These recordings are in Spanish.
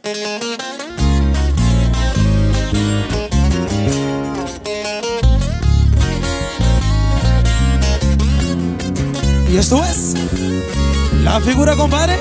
Y esto es La Figura, compadre.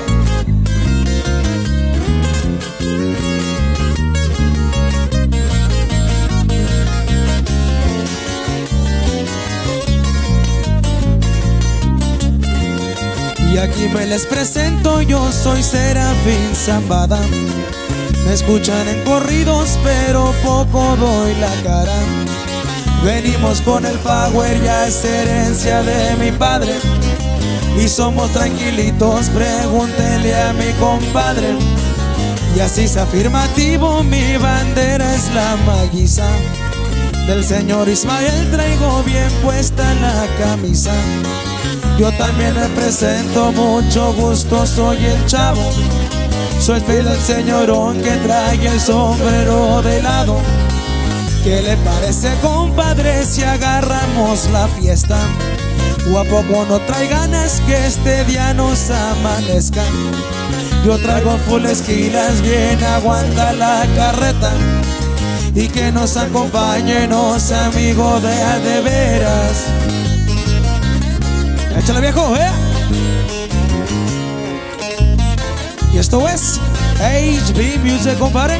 Y aquí me les presento, yo soy Serafín Zambada. Me escuchan en corridos, pero poco doy la cara. Venimos con el power, ya es herencia de mi padre. Y somos tranquilitos, pregúntele a mi compadre. Y así es afirmativo, mi bandera es la maguiza. Del señor Ismael traigo bien puesta la camisa. Yo también me presento, mucho gusto, soy el Chavo. Soy fiel al señorón que trae el sombrero de lado. ¿Qué le parece, compadre, si agarramos la fiesta? ¿O a poco no trae ganas que este día nos amanezca? Yo traigo full esquilas, bien aguanta la carreta. Y que nos acompañen los amigos de a de veras. Échale, viejo, Y esto es HB Music, compadre.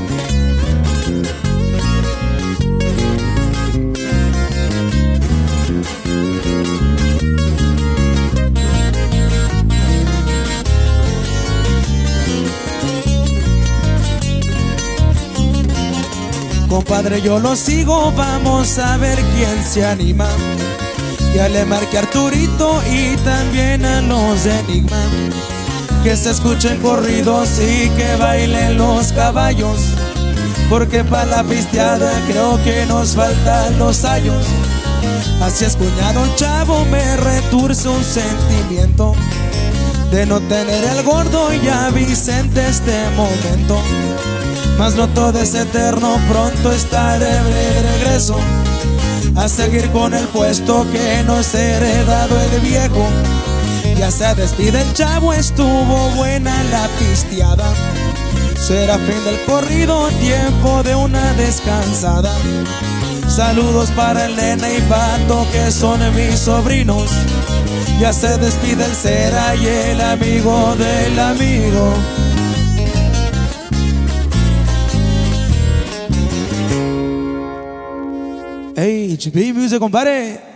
Compadre, yo lo sigo, vamos a ver quién se anima. Ya le marqué a Arturito y también a los de Enigma. Que se escuchen corridos y que bailen los caballos. Porque para la pisteada creo que nos faltan los años. Así es, cuñado Chavo, me returce un sentimiento de no tener el gordo y a Vicente este momento. Mas no todo es eterno, pronto estaré de regreso a seguir con el puesto que nos ha heredado el viejo. Ya se despide el Chavo, estuvo buena la pisteada. Será fin del corrido, tiempo de una descansada. Saludos para el Nene y Pato, que son mis sobrinos. Ya se despide el Cera y el amigo del amigo. HB Music, compadre.